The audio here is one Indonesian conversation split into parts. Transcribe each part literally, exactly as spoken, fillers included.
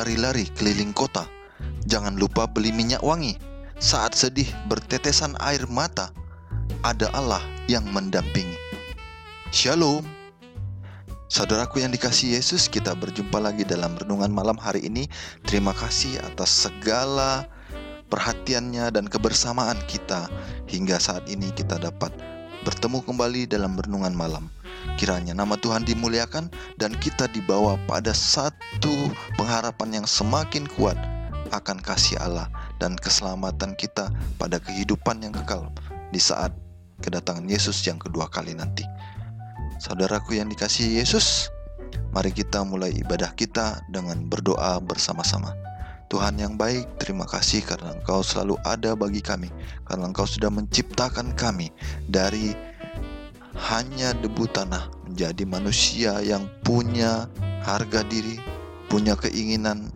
berlari-lari keliling kota. Jangan lupa beli minyak wangi. Saat sedih bertetesan air mata, ada Allah yang mendampingi. Shalom. Saudaraku yang dikasihi Yesus, kita berjumpa lagi dalam renungan malam hari ini. Terima kasih atas segala perhatiannya dan kebersamaan kita hingga saat ini kita dapat bertemu kembali dalam renungan malam. Kiranya nama Tuhan dimuliakan dan kita dibawa pada satu pengharapan yang semakin kuat akan kasih Allah dan keselamatan kita pada kehidupan yang kekal di saat kedatangan Yesus yang kedua kali nanti. Saudaraku yang dikasihi Yesus, mari kita mulai ibadah kita dengan berdoa bersama-sama. Tuhan yang baik, terima kasih karena Engkau selalu ada bagi kami, karena Engkau sudah menciptakan kami dari hanya debu tanah menjadi manusia yang punya harga diri, punya keinginan,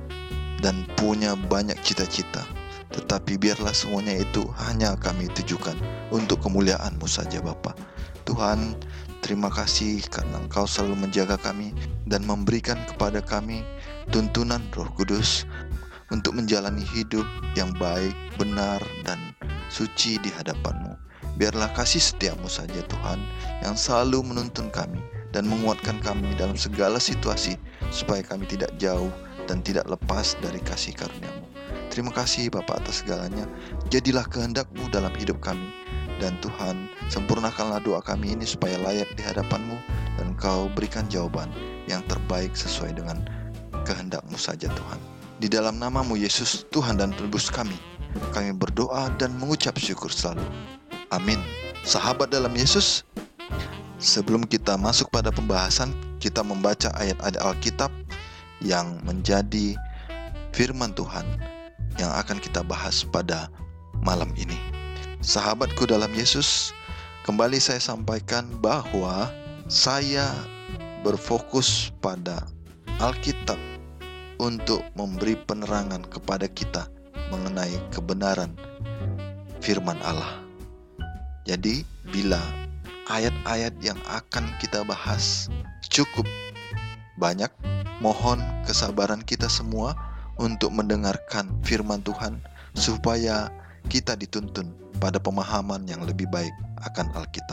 dan punya banyak cita-cita. Tetapi biarlah semuanya itu hanya kami tujukan untuk kemuliaan-Mu saja Bapa. Tuhan, terima kasih karena Engkau selalu menjaga kami dan memberikan kepada kami tuntunan Roh Kudus untuk menjalani hidup yang baik, benar, dan suci di hadapan-Mu. Biarlah kasih setiamu saja Tuhan yang selalu menuntun kami dan menguatkan kami dalam segala situasi supaya kami tidak jauh dan tidak lepas dari kasih karunia-Mu. Terima kasih Bapa atas segalanya. Jadilah kehendak-Mu dalam hidup kami. Dan Tuhan, sempurnakanlah doa kami ini supaya layak di hadapan-Mu dan Engkau berikan jawaban yang terbaik sesuai dengan kehendak-Mu saja Tuhan. Di dalam nama-Mu Yesus, Tuhan dan Penebus kami, kami berdoa dan mengucap syukur selalu. Amin. Sahabat dalam Yesus, sebelum kita masuk pada pembahasan, kita membaca ayat-ayat Alkitab yang menjadi firman Tuhan yang akan kita bahas pada malam ini. Sahabatku dalam Yesus, kembali saya sampaikan bahwa saya berfokus pada Alkitab untuk memberi penerangan kepada kita mengenai kebenaran firman Allah. Jadi, bila ayat-ayat yang akan kita bahas cukup banyak, mohon kesabaran kita semua untuk mendengarkan firman Tuhan supaya kita dituntun pada pemahaman yang lebih baik akan Alkitab.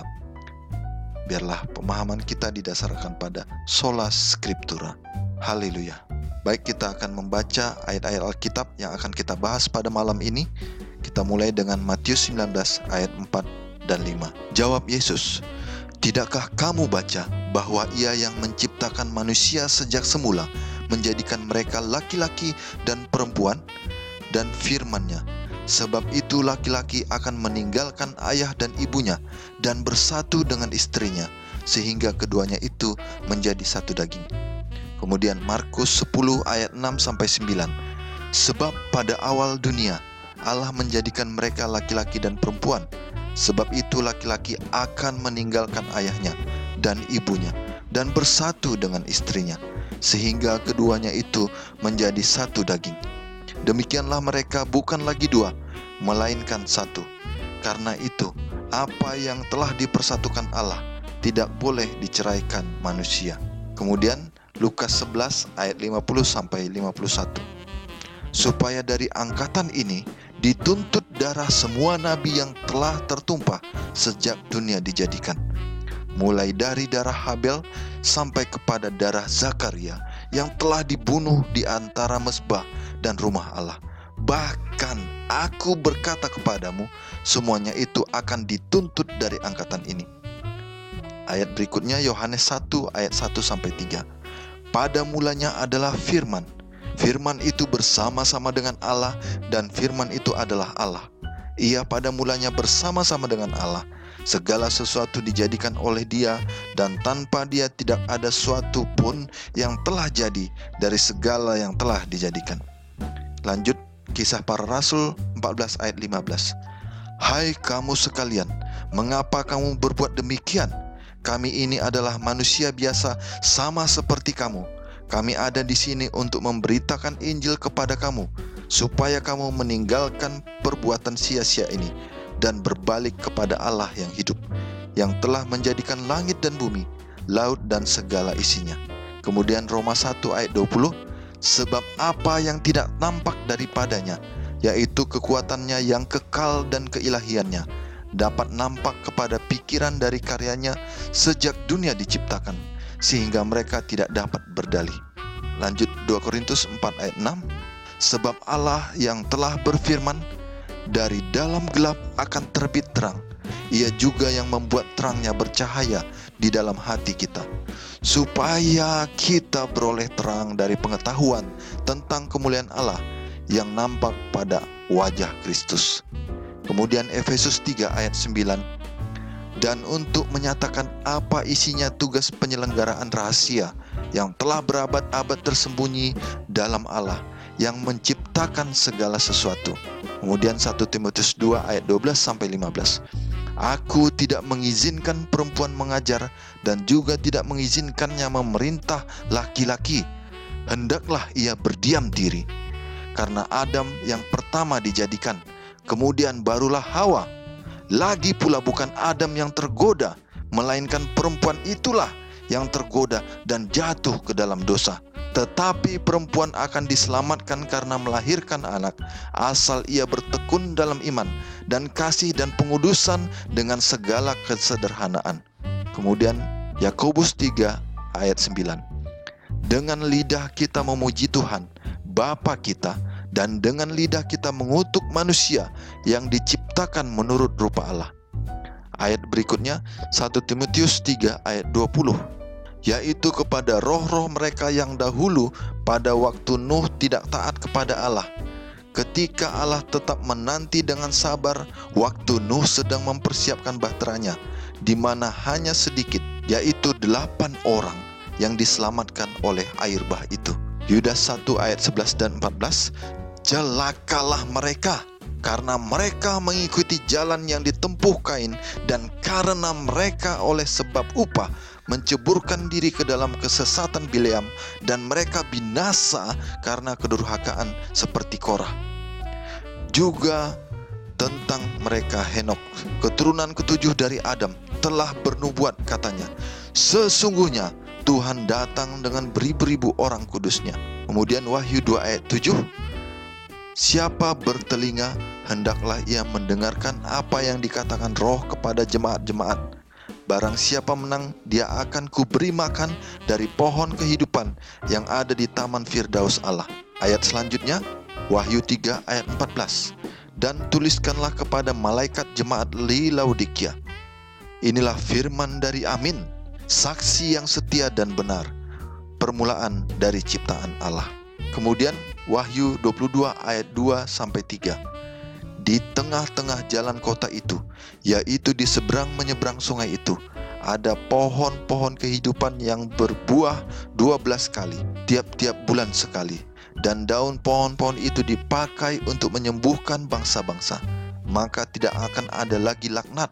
Biarlah pemahaman kita didasarkan pada sola scriptura. Haleluya. Baik, kita akan membaca ayat-ayat Alkitab yang akan kita bahas pada malam ini. Kita mulai dengan Matius sembilan belas ayat empat dan lima. Jawab Yesus, "Tidakkah kamu baca bahwa Ia yang menciptakan manusia sejak semula menjadikan mereka laki-laki dan perempuan, dan firman-Nya, sebab itu laki-laki akan meninggalkan ayah dan ibunya dan bersatu dengan istrinya, sehingga keduanya itu menjadi satu daging." Kemudian Markus sepuluh ayat enam sampai sembilan. "Sebab pada awal dunia Allah menjadikan mereka laki-laki dan perempuan. Sebab itu laki-laki akan meninggalkan ayahnya dan ibunya dan bersatu dengan istrinya, sehingga keduanya itu menjadi satu daging. Demikianlah mereka bukan lagi dua, melainkan satu. Karena itu, apa yang telah dipersatukan Allah tidak boleh diceraikan manusia." Kemudian Lukas sebelas ayat lima puluh sampai lima puluh satu. "Supaya dari angkatan ini dituntut darah semua nabi yang telah tertumpah sejak dunia dijadikan, mulai dari darah Habel sampai kepada darah Zakaria yang telah dibunuh di antara mezbah dan rumah Allah. Bahkan aku berkata kepadamu, semuanya itu akan dituntut dari angkatan ini." Ayat berikutnya Yohanes satu ayat satu sampai tiga. "Pada mulanya adalah firman. Firman itu bersama-sama dengan Allah, dan firman itu adalah Allah. Ia pada mulanya bersama-sama dengan Allah. Segala sesuatu dijadikan oleh Dia, dan tanpa Dia tidak ada suatu pun yang telah jadi dari segala yang telah dijadikan." Lanjut Kisah Para Rasul empat belas ayat lima belas. "Hai kamu sekalian, mengapa kamu berbuat demikian? Kami ini adalah manusia biasa sama seperti kamu. Kami ada di sini untuk memberitakan Injil kepada kamu, supaya kamu meninggalkan perbuatan sia-sia ini dan berbalik kepada Allah yang hidup, yang telah menjadikan langit dan bumi, laut dan segala isinya." Kemudian Roma satu ayat dua puluh, Sebab apa yang tidak nampak daripadanya, yaitu kekuatannya yang kekal dan keilahiannya, dapat nampak kepada pikiran dari karyanya sejak dunia diciptakan, sehingga mereka tidak dapat berdalih. Lanjut dua Korintus empat ayat enam. Sebab Allah yang telah berfirman, dari dalam gelap akan terbit terang, Ia juga yang membuat terangnya bercahaya di dalam hati kita, supaya kita beroleh terang dari pengetahuan tentang kemuliaan Allah yang nampak pada wajah Kristus. Kemudian Efesus tiga ayat sembilan. Dan untuk menyatakan apa isinya tugas penyelenggaraan rahasia yang telah berabad-abad tersembunyi dalam Allah yang menciptakan segala sesuatu. Kemudian satu Timotius dua ayat dua belas sampai lima belas. Aku tidak mengizinkan perempuan mengajar dan juga tidak mengizinkannya memerintah laki-laki. Hendaklah ia berdiam diri. Karena Adam yang pertama dijadikan, kemudian barulah Hawa. Lagi pula bukan Adam yang tergoda, melainkan perempuan itulah yang tergoda dan jatuh ke dalam dosa. Tetapi perempuan akan diselamatkan karena melahirkan anak, asal ia bertekun dalam iman dan kasih dan pengudusan dengan segala kesederhanaan. Kemudian Yakobus tiga ayat sembilan. Dengan lidah kita memuji Tuhan, Bapa kita, dan dengan lidah kita mengutuk manusia yang diciptakan menurut rupa Allah. Ayat berikutnya satu Timotius tiga ayat dua puluh. Yaitu kepada roh-roh mereka yang dahulu pada waktu Nuh tidak taat kepada Allah, ketika Allah tetap menanti dengan sabar waktu Nuh sedang mempersiapkan bahteranya, di mana hanya sedikit, yaitu delapan orang yang diselamatkan oleh air bah itu. Yudas satu ayat sebelas dan empat belas. Celakalah mereka, karena mereka mengikuti jalan yang ditempuh Kain, dan karena mereka oleh sebab upah menceburkan diri ke dalam kesesatan Bileam, dan mereka binasa karena kedurhakaan seperti Korah. Juga tentang mereka Henok, keturunan ketujuh dari Adam, telah bernubuat katanya, sesungguhnya Tuhan datang dengan beribu-ribu orang kudusnya. Kemudian Wahyu dua ayat tujuh. Siapa bertelinga, hendaklah ia mendengarkan apa yang dikatakan Roh kepada jemaat-jemaat. Barang siapa menang, dia akan kuberi makan dari pohon kehidupan yang ada di taman Firdaus Allah. Ayat selanjutnya, Wahyu tiga ayat empat belas. Dan tuliskanlah kepada malaikat jemaat di Laodikia. Inilah firman dari Amin, saksi yang setia dan benar, permulaan dari ciptaan Allah. Kemudian Wahyu dua puluh dua ayat dua sampai tiga. Di tengah-tengah jalan kota itu, yaitu di seberang menyeberang sungai itu, ada pohon-pohon kehidupan yang berbuah dua belas kali, tiap-tiap bulan sekali. Dan daun pohon-pohon itu dipakai untuk menyembuhkan bangsa-bangsa. Maka tidak akan ada lagi laknat.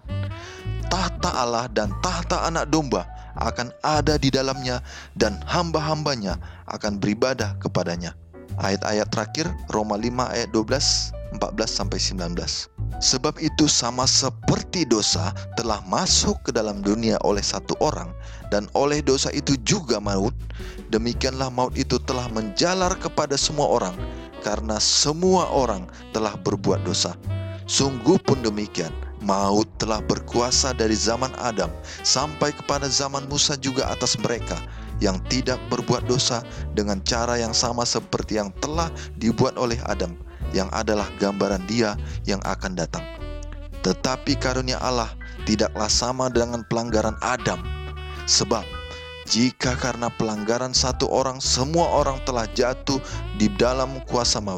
Tahta Allah dan tahta anak domba akan ada di dalamnya, dan hamba-hambanya akan beribadah kepadanya. Ayat-ayat terakhir Roma lima ayat dua belas, empat belas sampai sembilan belas. Sebab itu sama seperti dosa telah masuk ke dalam dunia oleh satu orang, dan oleh dosa itu juga maut, demikianlah maut itu telah menjalar kepada semua orang, karena semua orang telah berbuat dosa. Sungguh pun demikian, maut telah berkuasa dari zaman Adam sampai kepada zaman Musa juga atas mereka yang tidak berbuat dosa, dengan cara yang sama seperti yang telah dibuat oleh Adam, yang adalah gambaran Dia yang akan datang. Tetapi karunia Allah tidaklah sama dengan pelanggaran Adam. Sebab jika karena pelanggaran satu orang semua orang telah jatuh di dalam kuasa maut,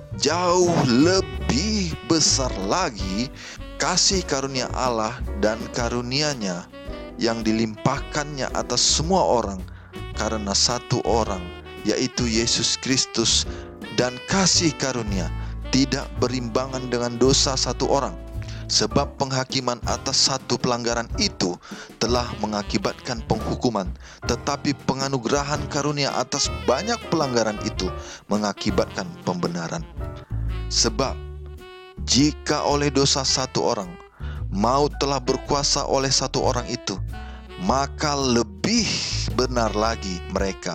jauh lebih besar lagi kasih karunia Allah dan karunia-Nya yang dilimpahkannya atas semua orang karena satu orang, yaitu Yesus Kristus, dan kasih karunia tidak berimbangan dengan dosa satu orang. Sebab penghakiman atas satu pelanggaran itu telah mengakibatkan penghukuman, tetapi penganugerahan karunia atas banyak pelanggaran itu mengakibatkan pembenaran. Sebab jika oleh dosa satu orang maut telah berkuasa oleh satu orang itu, maka lebih benar lagi mereka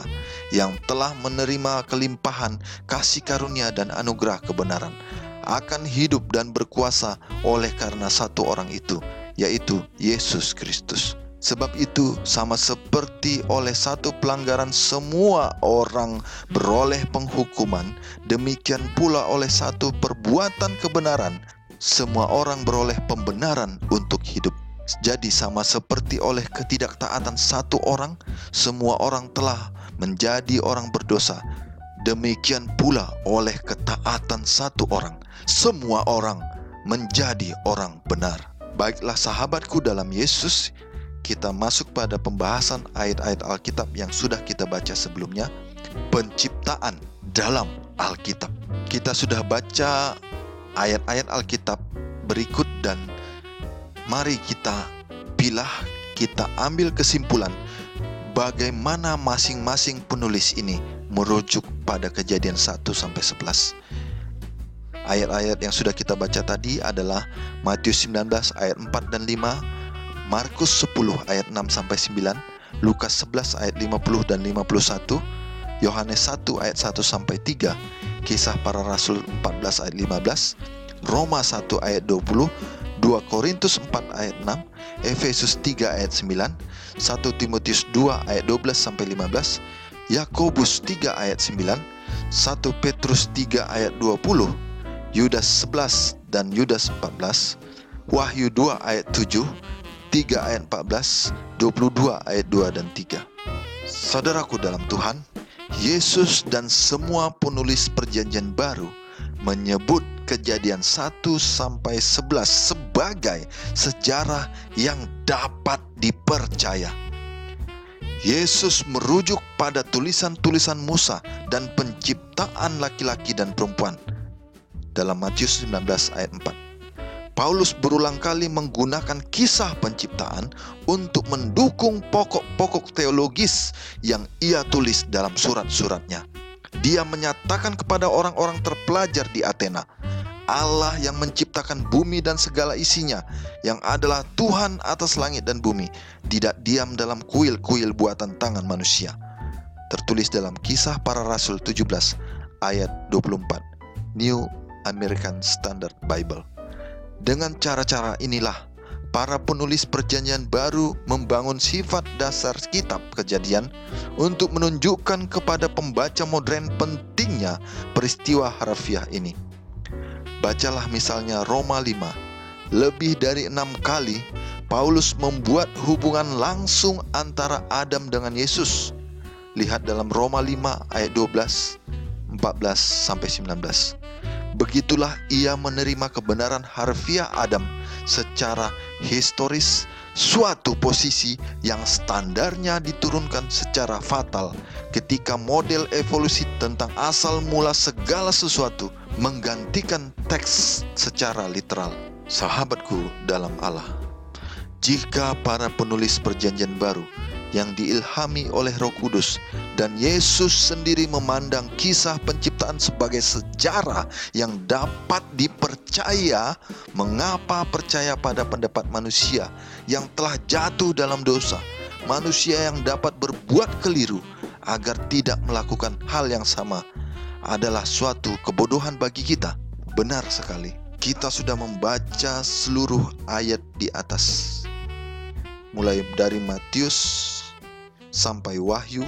yang telah menerima kelimpahan kasih karunia dan anugerah kebenaran, akan hidup dan berkuasa oleh karena satu orang itu, yaitu Yesus Kristus. Sebab itu, sama seperti oleh satu pelanggaran semua orang beroleh penghukuman, demikian pula oleh satu perbuatan kebenaran semua orang beroleh pembenaran untuk hidup. Jadi sama seperti oleh ketidaktaatan satu orang, semua orang telah menjadi orang berdosa, demikian pula oleh ketaatan satu orang, semua orang menjadi orang benar. Baiklah sahabatku dalam Yesus, kita masuk pada pembahasan ayat-ayat Alkitab yang sudah kita baca sebelumnya. Penciptaan dalam Alkitab. Kita sudah baca ayat-ayat Alkitab berikut dan mari kita pilah, kita ambil kesimpulan bagaimana masing-masing penulis ini merujuk pada Kejadian satu sampai sebelas. Ayat-ayat yang sudah kita baca tadi adalah Matius sembilan belas ayat empat dan lima, Markus sepuluh ayat enam sampai sembilan, Lukas sebelas ayat lima puluh dan lima puluh satu, Yohanes satu ayat satu sampai tiga, Kisah Para Rasul empat belas ayat lima belas, Roma satu ayat dua puluh, dua Korintus empat ayat enam, Efesus tiga ayat sembilan, satu Timotius dua ayat dua belas sampai lima belas, Yakobus tiga ayat sembilan, satu Petrus tiga ayat dua puluh, Yudas sebelas dan Yudas empat belas, Wahyu dua ayat tujuh, tiga ayat empat belas, dua puluh dua ayat dua dan tiga. Saudaraku dalam Tuhan, Yesus dan semua penulis Perjanjian Baru menyebut Kejadian satu sampai sebelas sebagai sejarah yang dapat dipercaya. Yesus merujuk pada tulisan-tulisan Musa dan penciptaan laki-laki dan perempuan dalam Matius sembilan belas ayat empat. Paulus berulang kali menggunakan kisah penciptaan untuk mendukung pokok-pokok teologis yang ia tulis dalam surat-suratnya. Dia menyatakan kepada orang-orang terpelajar di Athena, Allah yang menciptakan bumi dan segala isinya, yang adalah Tuhan atas langit dan bumi, tidak diam dalam kuil-kuil buatan tangan manusia. Tertulis dalam Kisah Para Rasul tujuh belas ayat dua puluh empat, New American Standard Bible. Dengan cara-cara inilah para penulis Perjanjian Baru membangun sifat dasar kitab Kejadian untuk menunjukkan kepada pembaca modern pentingnya peristiwa harfiah ini. Bacalah misalnya Roma lima. Lebih dari enam kali Paulus membuat hubungan langsung antara Adam dengan Yesus. Lihat dalam Roma lima ayat dua belas, empat belas sampai sembilan belas. Begitulah ia menerima kebenaran harfiah Adam secara historis, suatu posisi yang standarnya diturunkan secara fatal ketika model evolusi tentang asal mula segala sesuatu menggantikan teks secara literal. Sahabatku dalam Allah, jika para penulis Perjanjian Baru yang diilhami oleh Roh Kudus dan Yesus sendiri memandang kisah penciptaan sebagai sejarah yang dapat dipercaya, mengapa percaya pada pendapat manusia yang telah jatuh dalam dosa, manusia yang dapat berbuat keliru agar tidak melakukan hal yang sama adalah suatu kebodohan bagi kita? Benar sekali. Kita sudah membaca seluruh ayat di atas, mulai dari Matius sampai Wahyu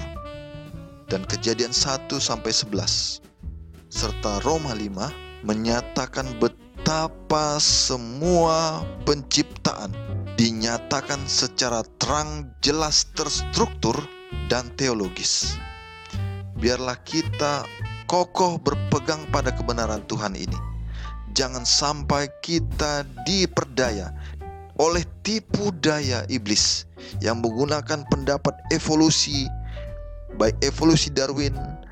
dan Kejadian satu sampai sebelas serta Roma lima menyatakan betapa semua penciptaan dinyatakan secara terang, jelas, terstruktur dan teologis. Biarlah kita kokoh berpegang pada kebenaran Tuhan ini. Jangan sampai kita diperdaya oleh tipu daya iblis yang menggunakan pendapat evolusi, baik evolusi Darwin,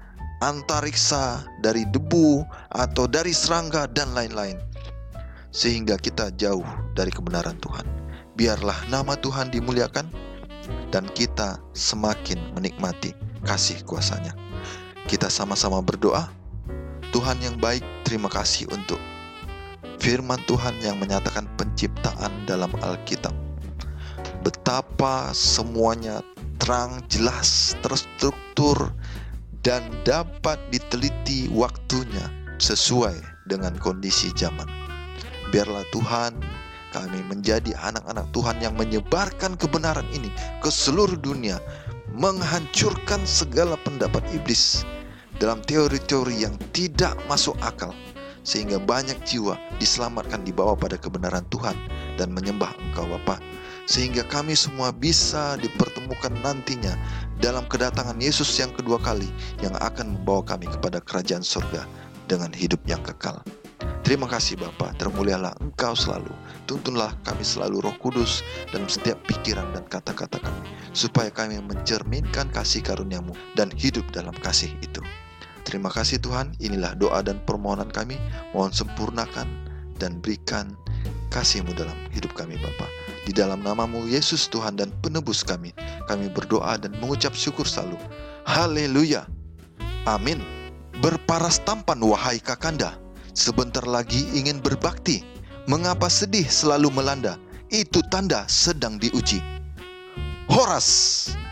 antariksa, dari debu, atau dari serangga, dan lain-lain, sehingga kita jauh dari kebenaran Tuhan. Biarlah nama Tuhan dimuliakan dan kita semakin menikmati kasih kuasa-Nya. Kita sama-sama berdoa. Tuhan yang baik, terima kasih untuk firman Tuhan yang menyatakan penciptaan dalam Alkitab. Betapa semuanya terang, jelas, terstruktur, dan dapat diteliti waktunya sesuai dengan kondisi zaman. Biarlah Tuhan, kami menjadi anak-anak Tuhan yang menyebarkan kebenaran ini ke seluruh dunia, menghancurkan segala pendapat iblis dalam teori-teori yang tidak masuk akal, sehingga banyak jiwa diselamatkan dibawa pada kebenaran Tuhan dan menyembah Engkau Bapa, sehingga kami semua bisa dipertemukan nantinya dalam kedatangan Yesus yang kedua kali, yang akan membawa kami kepada kerajaan surga dengan hidup yang kekal. Terima kasih Bapa, termulialah Engkau selalu. Tuntunlah kami selalu Roh Kudus dalam setiap pikiran dan kata-kata kami, supaya kami mencerminkan kasih karunia-Mu dan hidup dalam kasih itu. Terima kasih Tuhan, inilah doa dan permohonan kami. Mohon sempurnakan dan berikan kasih-Mu dalam hidup kami Bapa. Di dalam nama-Mu Yesus Tuhan dan penebus kami, kami berdoa dan mengucap syukur selalu. Haleluya. Amin. Berparas tampan wahai kakanda, sebentar lagi ingin berbakti. Mengapa sedih selalu melanda? Itu tanda sedang diuji. Horas.